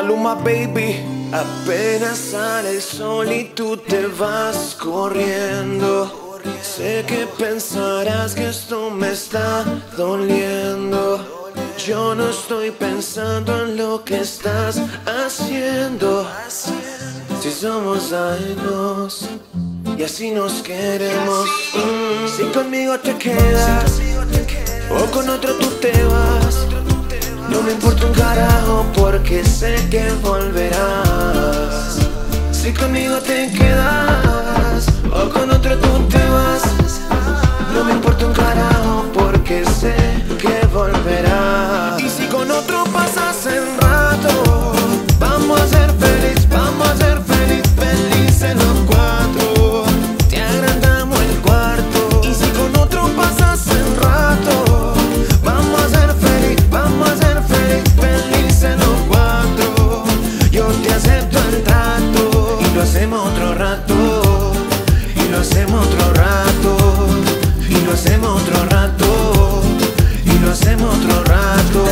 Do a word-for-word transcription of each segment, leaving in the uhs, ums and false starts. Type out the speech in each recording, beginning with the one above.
Maluma, baby. Apenas sale el sol y tú te vas corriendo. Sé que pensarás que esto me está doliendo. Yo no estoy pensando en lo que estás haciendo. Si somos ajenos y así nos queremos. mm. Si conmigo te quedas o con otro tú te vas, no me importa un carajo porque sé que volverás. Si conmigo te quedas o con otro tú te vas, no me importa un carajo porque sé que volverás. Y si con otro pasas el rato, vamos a ser feliz, vamos a ser feliz, felices los cuatro. Te agrandamos el cuarto. Y si con otro pasas el rato, vamos a ser feliz, vamos a ser feliz, felices los cuatro. Yo te acepto el trato y lo hacemos otro rato. Y lo hacemos otro rato. Y lo hacemos otro rato. Y lo hacemos otro rato.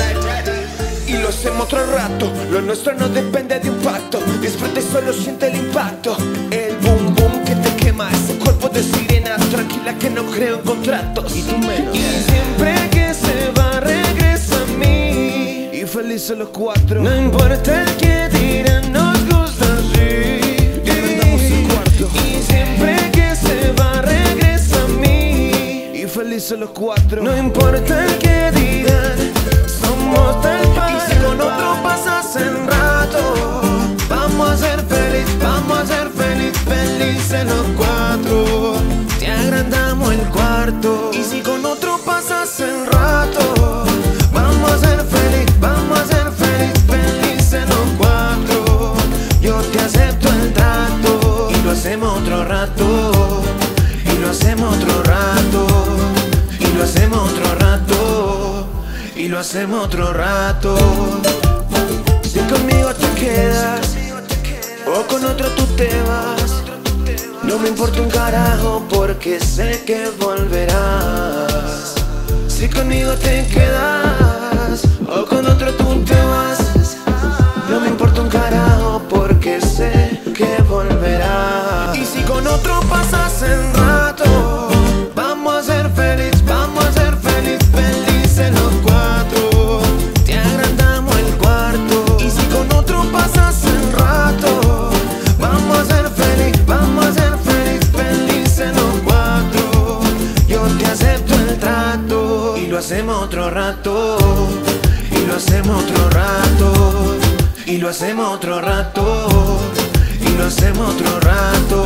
Y lo hacemos otro rato. Lo nuestro no depende de un pacto. Disfruta y solo siente el impacto. El boom boom que te quema. Ese cuerpo de sirena. Tranquila que no creo en contratos. Y tú menos. Y siempre que se va regresa a mí. Y felices los cuatro. No importa el que dirán, nos gusta así. Y agrandamos el cuarto. Y siempre que se va regresa a mí. Y felices los cuatro. No importa el que dirán, somos tal par. Y si con otro pasas el rato, Vamos a ser feliz, vamos a ser feliz, felices los cuatro. Te agrandamos el cuarto. y si con otro pasas el rato, Vamos a ser feliz, vamos a ser feliz, felices los cuatro. Yo te acepto el trato. y lo hacemos otro rato. Y lo hacemos otro rato. Y lo hacemos otro rato. Y lo hacemos otro rato. Si conmigo te quedas o con otro tú te vas, no me importa un carajo porque sé que volverás. Si conmigo te quedas o con otro tú te vas, no me importa un carajo porque sé que volverás. Y si con otro pasas el rato, vamos a ser feliz, vamos a ser feliz, felices los cuatro. Te agrandamos el cuarto. Y si con otro pasas el rato, Vamos a ser feliz, vamos a ser feliz, felices los cuatro. Yo te acepto el trato. y lo hacemos otro rato. Y lo hacemos otro rato. Y lo hacemos otro rato. Y lo hacemos otro rato.